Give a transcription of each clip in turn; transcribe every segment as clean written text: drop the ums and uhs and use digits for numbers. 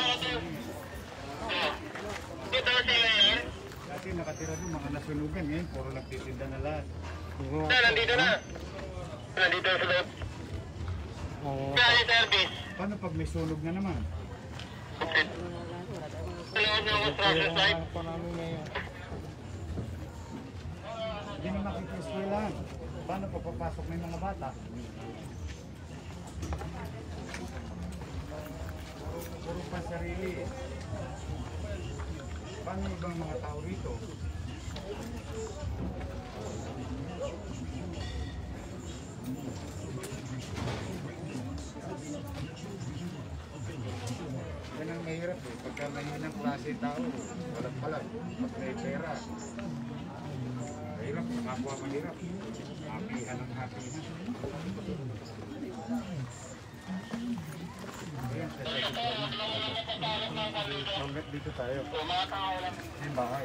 Dati nakatira doon mga nasunugan, ngayon puro nagtitinda na lahat. Nandito na. Nandito sa loob. Kaya service. Paano pag may sunog na naman? Sa loob ng construction site. Hindi na makikiswilan. Paano pa papasok na yung mga bata? Puro pa sarili. Paano ibang mga tao rito? Yan ang mahirap eh. Pagka mahinang klase tao, walang palag. Pag may pera, mahirap, nakakuha mahirap. Happy-han ang happy-han. Ayan, sa second floor. Dito tayo. Yung bahay.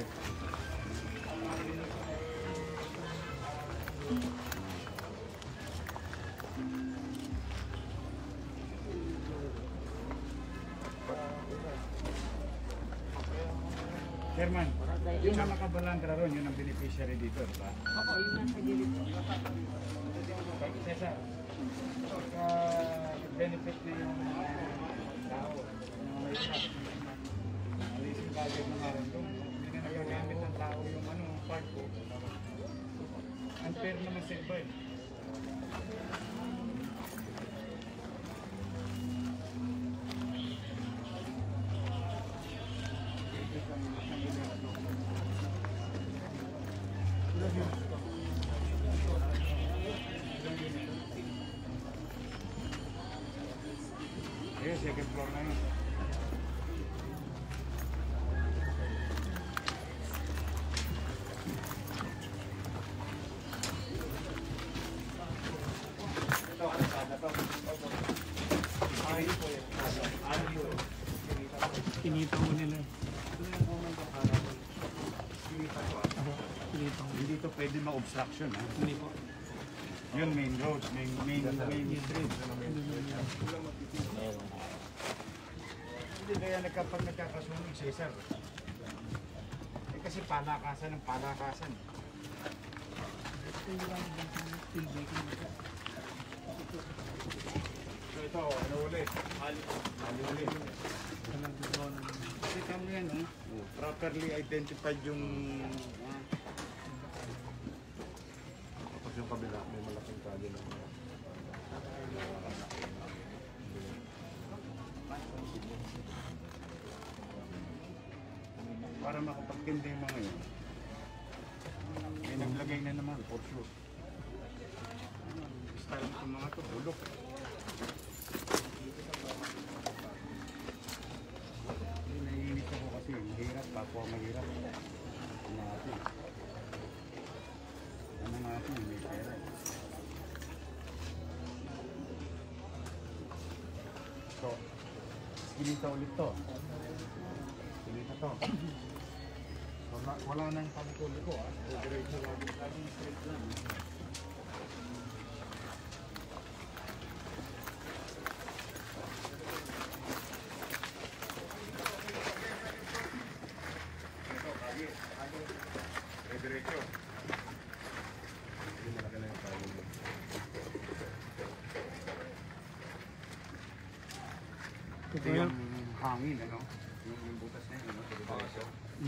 Chairman, yung mga nakabalandra ron, yun ang beneficiary dito, di ba? Opo, yun nasa gilid po. Cesar, benefit na yung tao, yung may truck. Alising budget na rin doon. Hindi na nagagamit ng tao yung park ko. Unfair naman sa iba eh. Ayun, second floor na yun. Ito, ano to? Ay, po yun. Kinita mo nila. Kinita ko Kinita mo. Hindi to pwede ma-obstruction ha. Hindi po. Yun main road, main street. Hindi kaya nagkakasunog, Cesar. Eh kasi palakasan ng palakasan. So ito, ano ulit? Ali ulit. Kasi kami yan, properly identified yung... Yung kabila, may malaking kalye na para makapagtindi yung mga yun. May naglagay na naman, for sure. Style ng mga ito, bulok. Naiinit ako kasi, mahirap, kapwa mahirap. Ano natin? Ano natin, may pera. So, ginita ulit to. Ginita to. So, wala nang pagkuliko ha. Diretso laging straight lang. Ito, kagi. Diretso. yung malaki na yung kalye mo. Ito yung hangin, ano? Yung butas na yun, diretso.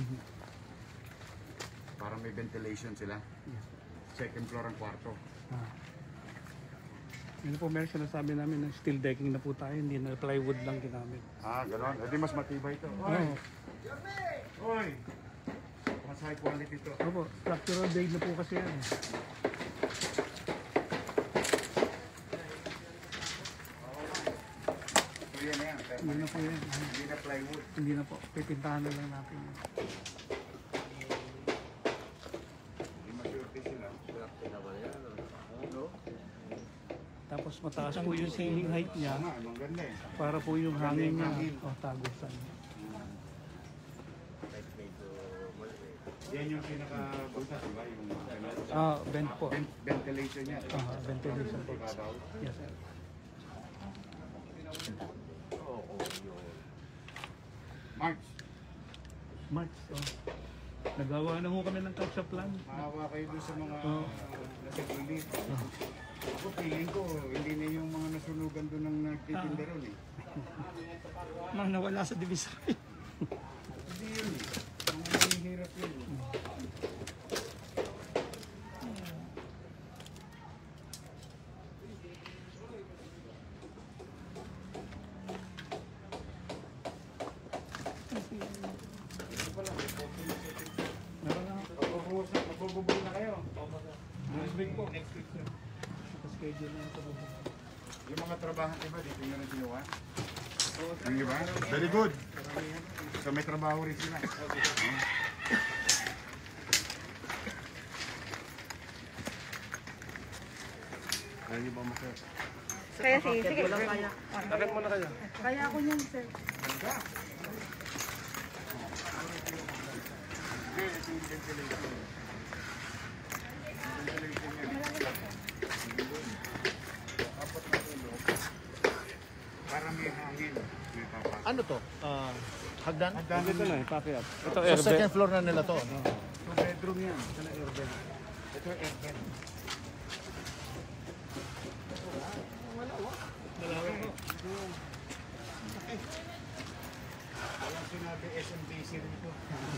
Para may ventilation sila. Second floor ang kwarto. Yun po, meron sinasabi namin na steel decking na po tayo, hindi na plywood lang ginamit. Gano'n. Hindi mas matibay ito. Oy! Oy! Mas high quality ito. Opo, structural grade na po kasi yan. So yan na yan. Hindi na po yan. Hindi na plywood. Hindi na po, pipintahan na lang natin yan. Hindi masurety sila. Tapos mataas po yung ceiling height niya Ang ganda eh. para po yung hangin niya tagusan. Yan yung pinaka-butas, diba? Yung Vent po. ventilation niya. Ventilation po. Ibabaw. Yes, sir. March. March. Oh. Nagawa na ho kami ng catch up plan. Maawa kayo doon sa mga Oo. nasa gilid. Ako feeling ko, hindi na yung mga nasunugan doon ng nagtitinda ron eh. Mga nawala sa divisory. Hindi yun eh. Mga mahihirap yun eh. Magbubuo na kayo. Next week po. Next week, sir. Naka-schedule na ito. Yung mga trabahante ba, dito nyo na ginawa? Hindi ba? Very good. So may trabaho rin sila. Kaya niyo ba masir? Kaya sige, sige. Takip mo na kayo. Kaya ako niyan, sir. Para may hangin. May papas. Ano to? Hagdan? Ito na, pakiap. Ito, Sa second floor na nila to. No? 2 bedroom yan. Ito na airbed. Ito airbed. Walang sinabi SMBC rito.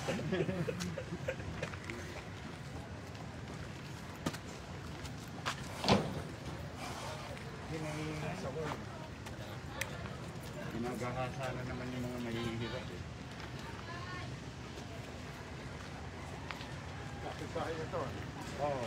Hinahingas ako. Ginagahasala naman yung mga mahihirap eh. Kapit-bahay ito. Oo.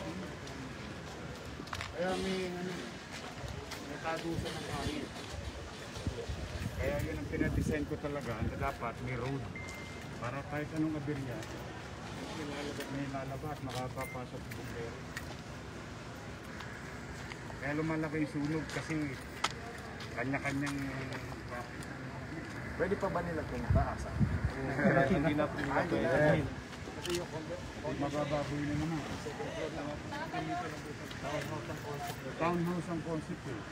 Kaya may tagusan ng hangin. Kaya yun ang pinadesign ko talaga na dapat may road. Para kahit anong aberya, may lalabas, makapapasok sa bumbero. Kaya lumalaki yung sunog kasi kanya-kanyang Pwede pa ba nila itong taasa? Hindi na po nila pwede. kasi yung mabababoy na naman. Townhouse ang concept eh.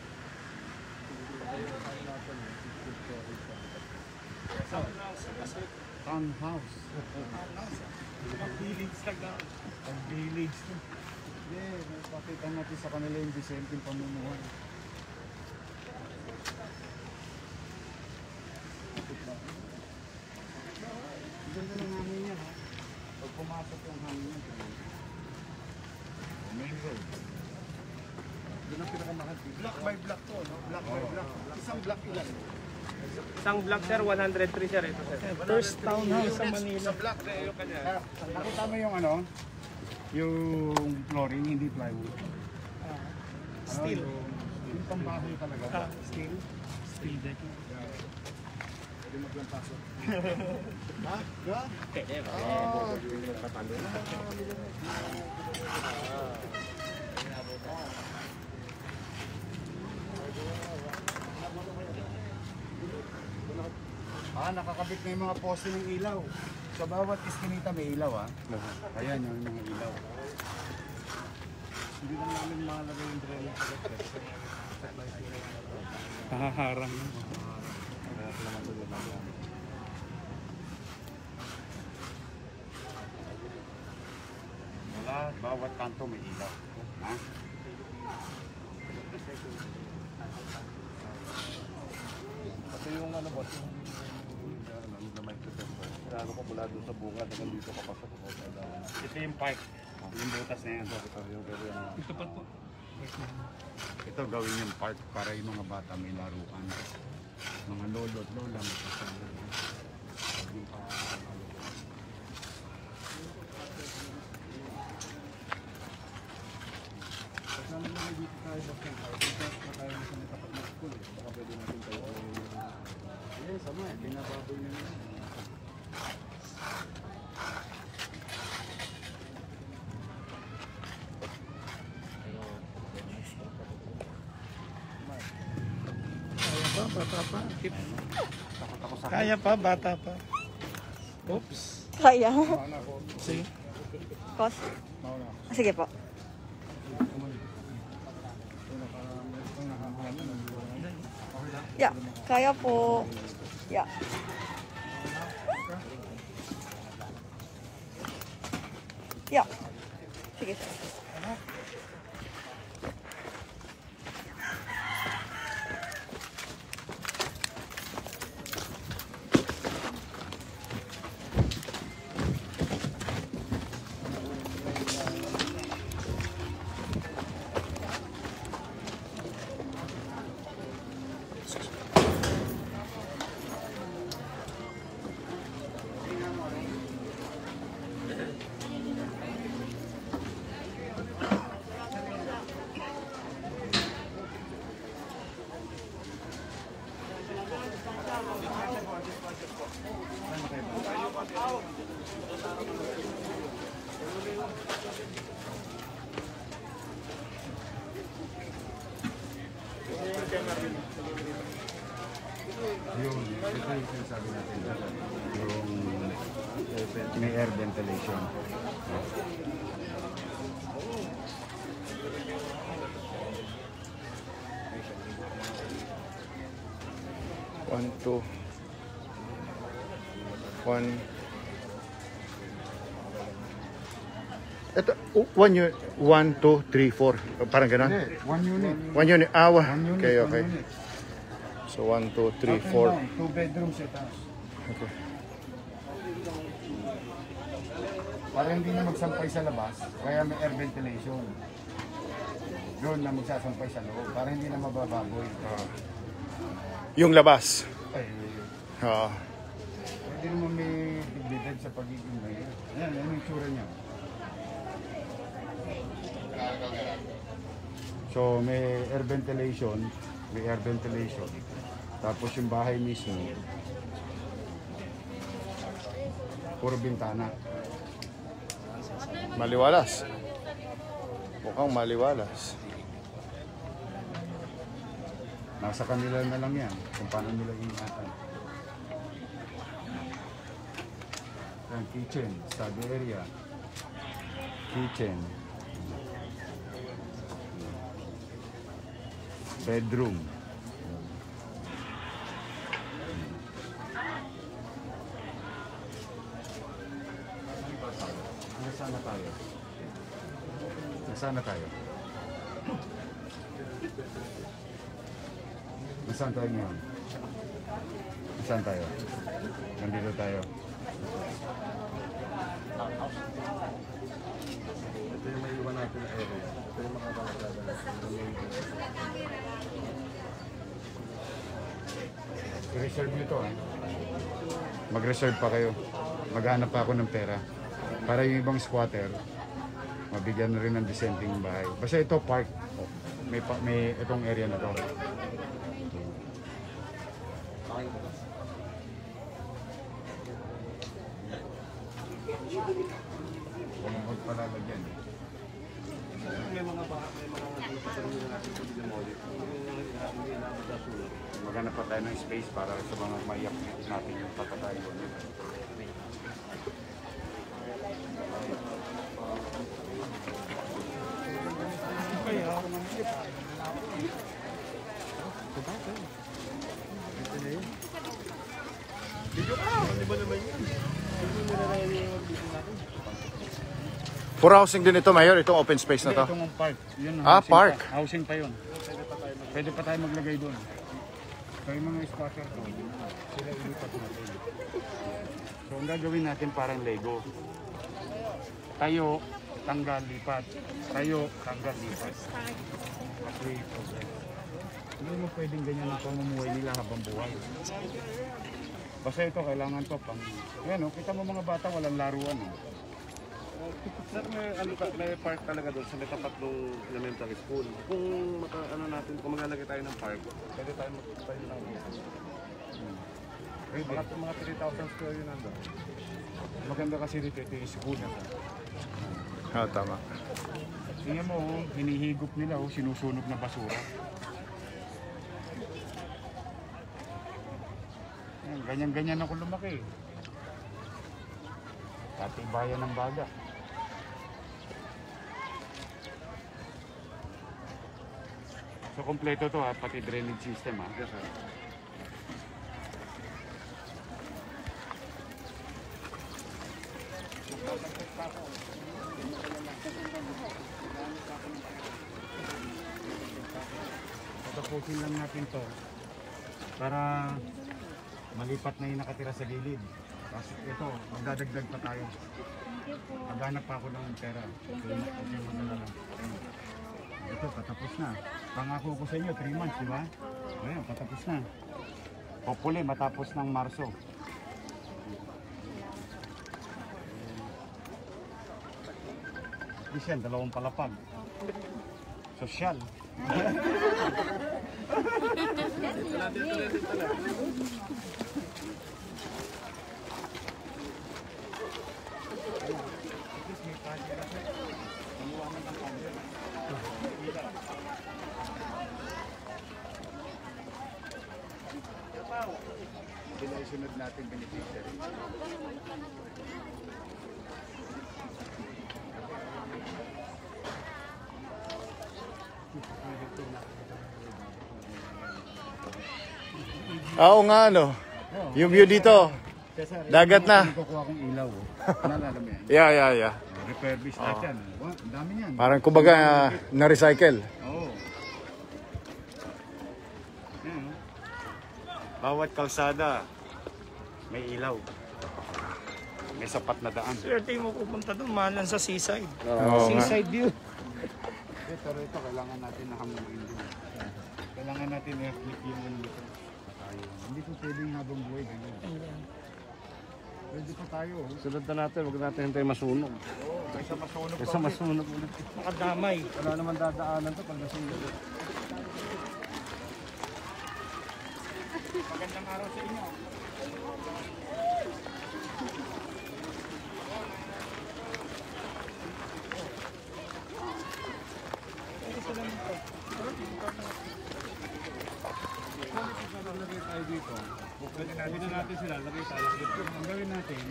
Townhouse. Ang village talaga. Ang village. Hindi, pakita natin sa kanila yung disenteng pamumuhay. Ganda ng hangin niya ha. Pag pumasok yung hangin niya. Main road. Yun ang pinakamahal. Block by block to, no? Block by block. Isang block ilan? Isang block sir, 103 sir ito sir. First townhouse sa Manila. Sa block na yung kanya. Nakita mo yung ano? Yung flooring, hindi plywood. Steel. Yung pambahay talaga. Steel. Steel deck. Pwede maglampasok. Ha? Ga? Pwede ba? Nakakabit na yung mga poste ng ilaw. Sa bawat iskinita may ilaw ha. Ayan yung mga ilaw. Hindi lang namin makalagay yung drone sa gas. Nakaharang. Wala, bawat kanto may ilaw. Ha? Kasi yung ano boss, yung na may September. Ano ko mula doon sa bunga, hanggang dito kapasok ko. Ito yung park. Yung butas na yan. Ito pa po. Ito gawin yung park para yung mga bata may laruan. Mga lolo at lola magkasama. Kasama naman dito tayo basta dito na tayo sa may tapat na school. Baka pwede natin tayo. Yes, sama eh. Binababoy na naman. Kaya pa, bata pa. Kaya pa, bata pa. Oops. Kaya. Mauna ko. See? Kos? Mauna ko. Sige po. Yeah, kaya po. Yeah. Yeah. Sige, sir. Yung, ito yung sinasabi natin, yung may air ventilation. One, two. One. Ito, 1 unit. 1, 2, 3, 4. Parang ganun? Hindi, 1 unit. 1 unit. Ah, 1 unit, okay, 1 okay. unit. So 1, 2, 3, Up and 4. down, 2 bedrooms sa taas. Okay. Para hindi na magsampay sa labas, kaya may air ventilation. Doon na magsasampay sa loob, para hindi na mabababoy. Yung labas. Ay, Ah. hindi naman may dignidad sa pagiging mayor. Yan, yan yung tsura niya. So may air ventilation, tapos yung bahay mismo, puro bintana. Maliwalas. Mukhang maliwalas. Nasa kanila na lang yan, kung paano nila ingatan. Yan, kitchen, study area, kitchen, bedroom. Nasaan na tayo? Nasaan na tayo? Nasaan tayo ngayon? Nasaan tayo? Nandito tayo. Ito yung may iwan natin na area. Ito yung makakalaga natin. I-reserve nyo to, ha? Mag-reserve pa kayo. Maghanap pa ako ng pera. Para yung ibang squatter, mabigyan na rin ng dissenting bahay. Basta ito, park. May itong area na to. Huwag palalagyan. May mga pagkakalagyan natin sa demolish. Hindi na magkasulat. Maghanap pa tayo ng space para sa mga maiyak natin yung patatayo. For housing din ito, Mayor, itong open space na to. Itong park. Yun, Ah, housing park. Pa. Housing pa yun. Pwede pa tayo maglagay doon. So yung mga squatter ko, sila ilipat natin. So ang gagawin natin parang Lego. Tayo, tanggal, lipat. Tayo, tanggal, lipat. Kasi progress. Hindi mo pwedeng ganyan ang pamumuhay nila habang buhay. Basta ito, kailangan to pang... Ayan, kita mo mga bata, walang laruan. Sir, may park talaga doon sa may tapat ng elementary school. Kung kung maglalagay tayo ng park, pwede tayo magtayo ng mga 3,000 square yun nandun. Maganda kasi dito, ito yung school na to. Ah, tama. Tingnan mo, hinihigop nila, sinusunog na basura. Ganyan-ganyan ako lumaki. Dating bayan ng Baga. So kompleto to ha, pati drainage system ha. Yes, sir. Tapusin lang natin to para malipat na yung nakatira sa gilid. Tapos ito, magdadagdag pa tayo. Maghanap pa ako ng pera. Okay, magdala lang. Ito, patapos na. Pangako ko sa inyo, 3 months, di ba? Ayan, patapos na. Hopefully, matapos ng Marso. Isyan, 2 palapag. Sosyal. Sila isunod natin beneficiary. Oo nga, ano. Yung view dito. Dagat na. Kukuha kong ilaw. Nalala mo yan? Yeah. Refurbish lahat yan. Oh, ang dami yan. Parang kumbaga na-recycle. Oo. Yan, oh. Bawat kalsada may ilaw. May sapat na daan. Swerte mo pupunta doon, mahalan sa seaside. Oo nga. Seaside view. Pero ito, kailangan natin nakamuin din. Kailangan natin i-flip yung dito. Tayo. Hindi ko pwedeng habang buhay ganyan. Pwede pa tayo. Sunod na natin, huwag natin hintay masunog. Kaysa masunog Kasi masunog ulit. Makadamay. Wala naman dadaanan to pag nasunog. Magandang araw sa inyo. Lagay tayo dito. Pwede natin sila, lagay tayo dito. Ang gawin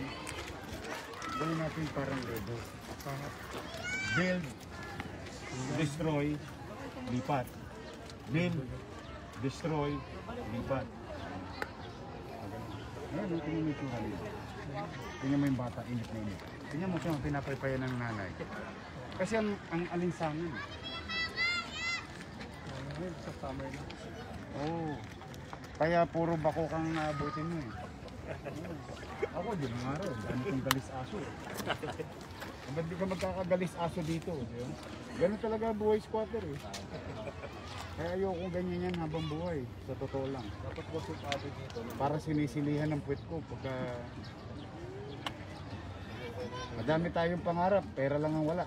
natin parang Lego. Build, destroy, lipat. Build, destroy, lipat. Ayan, tingnan mo yung tsura nito. Tingnan mo yung bata, init na init. Tingnan mo siya, pinapaypaya ng nanay. Kasi ang alinsangan. Sa summer na. Oo. Kaya puro bako kang naabutin mo eh. Ako, di mo nga rin. Gano'n kong galis aso eh. Ba't di ka magkakagalis aso dito? Di ba? Ganun talaga buhay squatter eh. Kaya ayokong ganyan yan habang buhay. Sa totoo lang. Dapat ko sipado dito. Para sinisilihan ng puwet ko pagka... Madami tayong pangarap, pera lang ang wala.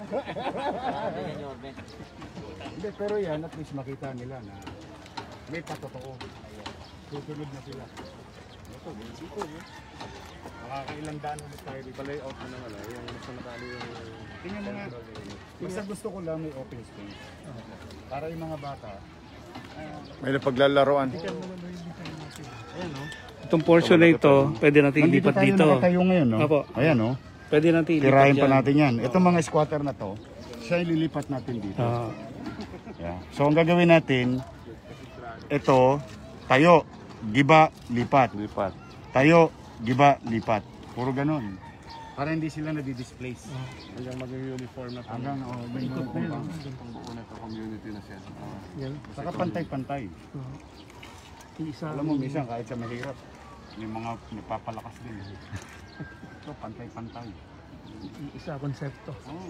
Hindi, pero yan, at least makita nila na may patotoo. Susunod na sila. Ito, dito. Makakailang daan ulit tayo dito. Pa-layout na naman, yung mas nakali yung... Tingnan mo nga. Basta gusto ko lang may open space. Para yung mga bata. May napaglalaroan. Ayan o. Itong portion na ito, pwede natin Nandito ilipat tayo dito. nakatayo ngayon, no? Apo. Ayan o. Pwede natin ilipat Tirahin pa dyan. natin yan. Itong mga squatter na to, siya ililipat natin dito. Ah. Yeah. So ang gagawin natin, ito, tayo, giba, lipat. Lipat. Tayo, giba, lipat. Puro ganun. Para hindi sila nadi-displace. Hanggang maging uniform na to. Hanggang, may ikot na yun. Ang buo na to, community na siya. Yan. Saka pantay-pantay. Isa. Alam mo, minsan kahit sa mahirap, may mga napapalakas din. Ito, pantay-pantay. Isa konsepto. Oh.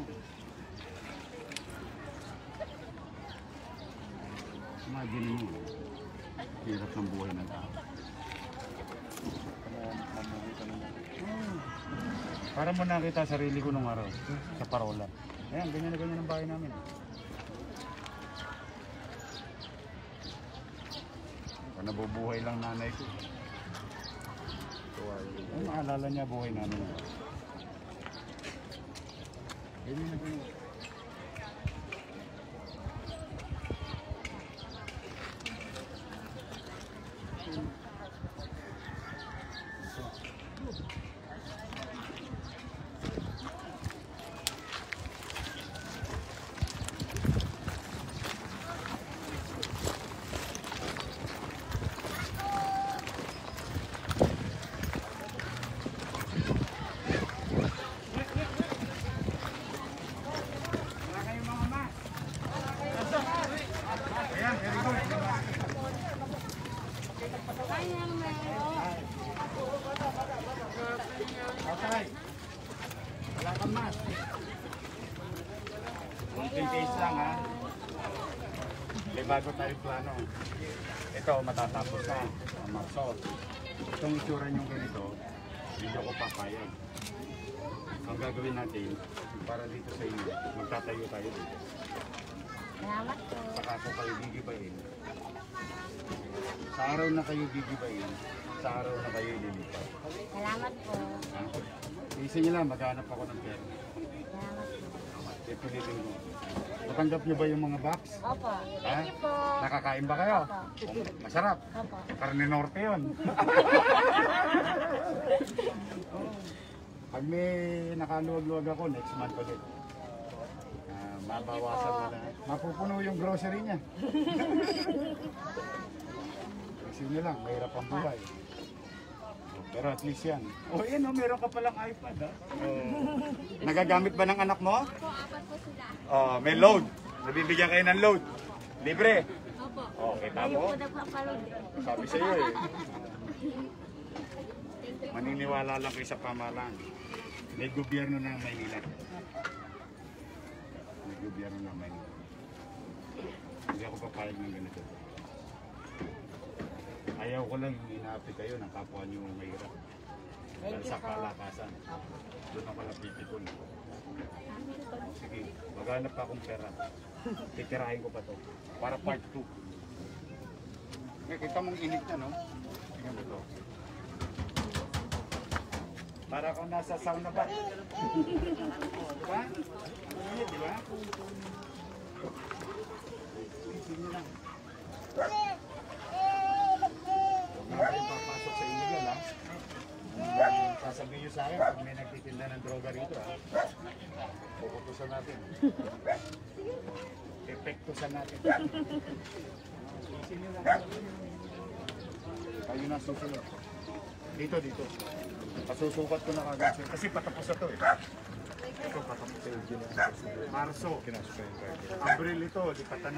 Imagine mo, hirap ng buhay ng tao. Para mo nakita sarili ko nung araw sa parola. Ayan, ganyan na ganyan ang bahay namin. Nabubuhay lang nanay ko. Ay, maalala niya buhay namin. Ganyan na ganyan. lang ha. May bago tayong plano. Ito, matatapos na. Ang Marso. Itong itsura nyo ganito, hindi ako papayag. Ang gagawin natin, para dito sa inyo, magtatayo tayo dito. Salamat po. Saka ako kayo gigibayin. Sa araw na kayo gigibayin, sa araw na kayo lilipat. Salamat po. Isa nyo lang, maghanap ako ng pera. Salamat po. Ipilitin mo. Natanggap nyo ba yung mga box? Opo. Ha? Thank you po. Nakakain ba kayo? Masarap. Opo. Karne norte yun. Pag may nakaluwag-luwag ako, next month ulit. Mabawasan na lang. Mapupuno yung grocery niya. Kasi nyo lang, mahirap ang buhay. Pero at least yan. Oh, yan oh, meron ka palang iPad ha. Nagagamit ba ng anak mo? Opo, apat po sila. Oh, may load. Nabibigyan kayo ng load. Libre. Opo. Okay, Kayo tamo. po nagpapalod. Sabi sa iyo eh. Maniniwala lang kayo sa pamahalaan. May gobyerno ng Maynila. May gobyerno ng Maynila. Hindi ako papayag ng ganito. Ayaw ko lang yung inaapi kayo ng kapwa niyo mahirap. Dahil sa kalakasan. Doon ako napipikon. Sige, maghanap pa akong pera. Titirahin ko pa to. Para part 2. Kita mong init na, no? Tingnan mo to. Para kung nasa sauna ba? Diba? Init, diba? Isin nyo lang. Huwag na kayong papasok sa illegal, ha? Sasabihin nyo sa akin pag may nagtitinda ng droga rito, ha? Puputusan natin. Epektusan natin. Isin nyo lang. Kayo na susunod. Dito. Pasusukat ko na kagad sa'yo. Kasi patapos na to eh. Ito patapos sa'yo. Marso. Abril ito, lipatan na.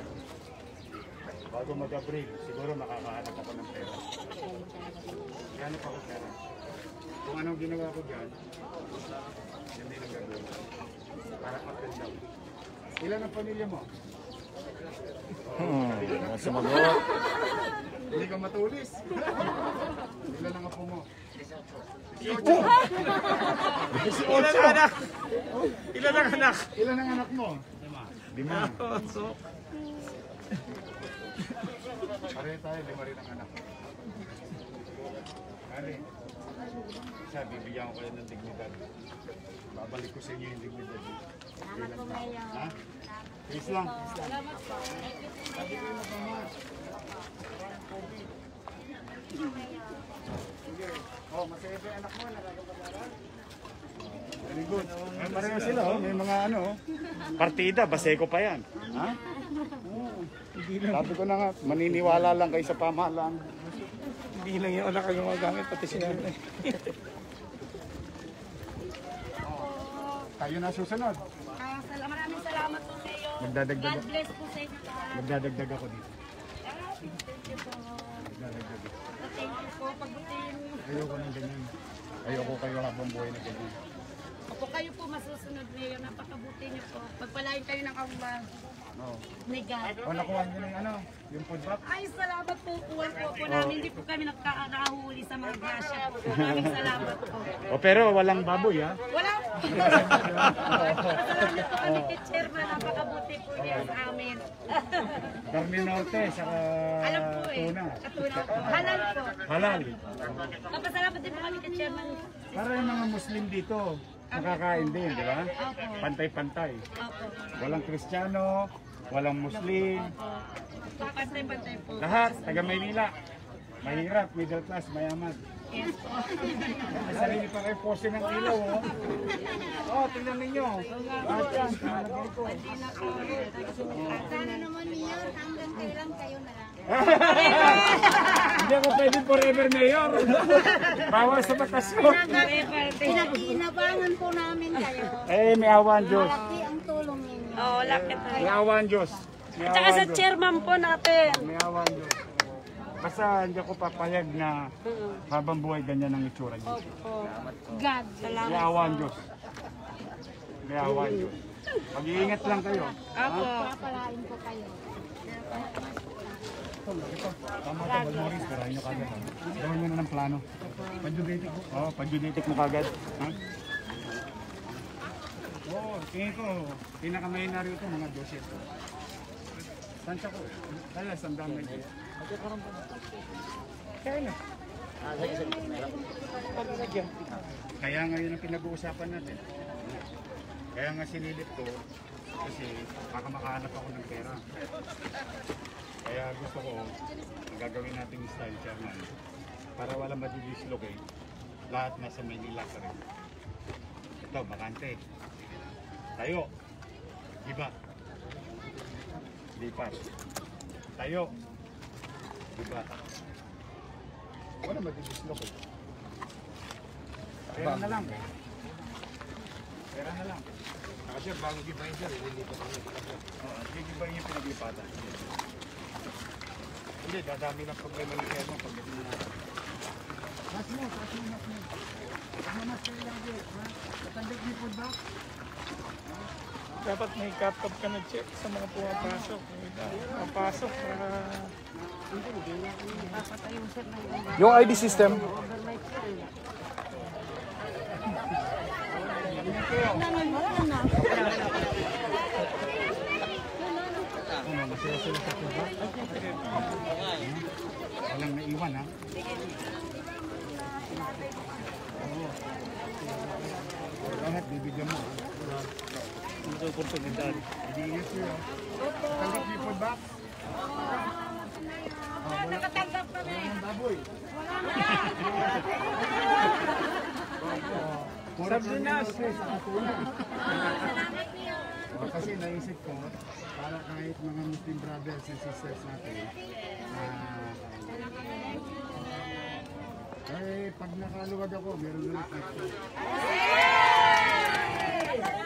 Bago mag-Abril, siguro makakahanap ako ng pera. Gano'n pa ako pera. Kung anong ginawa ko dyan, hindi na gagawin. Para up and down. Ilan ang pamilya mo? Sumagot. Hindi ka matulis. Ilan ang apo mo? Ilan ang anak? Ilan ang anak? Ilan ang anak mo? 5. Pare tayo, 5 rin ang anak. Kali, siya, bibigyan ko kayo ng dignidad. Babalik ko sa inyo yung dignidad. Salamat po, Mayor. Ha? Peace lang. Salamat po. Thank you po, Mayor. Oh, masaya ba yung anak mo? Nakakapag-aral? Very good. Pareho sila, oh. May mga ano, partida, baseko pa yan. Ha? Sabi ko na nga, maniniwala lang kayo sa pamahalaan. Hindi lang yung anak ang gumagamit, pati sila. Tayo na susunod. Maraming salamat po, Mayor. Magdadagdag, God bless po sa inyo lahat. magdadagdag ako dito. Thank you po. Magdadagdag ako. Thank you po. Pagbutihin mo. Ayoko ng ganyan. Ayoko kayo habang buhay na ganyan. Opo, kayo po masusunod, Mayor. Napakabuti niyo po. Pagpalain kayo ng Allah. No. Ni God. O, nakuha niyo na yung ano, yung food box? Ay, salamat po. Kuwan po namin. Hindi po kami nakahuli sa mga grasya po. Maraming salamat po. O, pero walang baboy, ha? Wala po. Salamat po kami kay Chairman. Napakabuti po niya sa amin. Carne norte, saka Alam po eh. tuna. At tuna po. Halal po. Halal. Papasalamat din po kami kay Chairman. Para yung mga Muslim dito, nakakain din, di ba? Opo. Pantay-pantay. Opo. Walang Kristiyano, walang Muslim. Pantay-pantay po. Lahat, taga Maynila. Mahirap, middle class, mayaman. Yes po. May sarili pa kayo poste ng ilaw, oh. Oh, tingnan ninyo. Lahat yan, nalagay ko. Sana naman Mayor, hanggang kailan kayo na lang. Hindi ako pwede forever mayor. Bawal sa batas ko. Pinag-iinabangan po namin kayo. Eh, may awa ang Diyos. Malaki ang tulong ninyo. Oo, lakit tayo. May awa ang Diyos. May awa Tsaka sa ang Diyos. chairman po natin. May awa ang Diyos. Basta hindi ako papayag na habang buhay ganyan ang itsura niyo. Opo. God, salamat. May awa ang Diyos. May awa ang Diyos. Mag-iingat lang kayo. Opo. Papalain po kayo. Tama ka, Balmoris, pero nyo kagad. Gawin mo na ng plano. Pag-genetic mo? Oo, pag-genetic mo kagad. Ha? Oo, tingin ko, pinakamahinari ito, mga 12 ito. Tansya ko. Kaya, sandaan na ito. Kaya na. Kaya ngayon ang pinag-uusapan natin. Kaya nga sinilip ko, kasi baka makahanap ako ng pera. Kaya gusto ko, ang gagawin natin yung style chairman para wala madidislocate. Lahat nasa Manila pa rin. Ito, bakante. Tayo. Iba. Lipat. Tayo. Iba. Wala madidislocate. Pera na lang. Pera na lang. Kasi bago gibayin sir, ililipat ang Oo, gigibayin yung pinaglipatan. Hindi, dadami ng problema ni Kevin pagdating na natin. Mas mo. Mas kayo lang din, ha? Tatandog ni food ba? Dapat may cut-off ka na check sa mga pumapasok. Papasok para... Yung ID system. Walang naiwan, ha? Oo. Lahat, bibigyan mo. Ito oportunidad. Hindi nga siya. Tanggap niyo po ba? Nakatanggap kami. Baboy. Sardinas. Kasi naisip ko, para kahit mga Muslim brothers and sisters natin, pag nakaluwag ako, meron na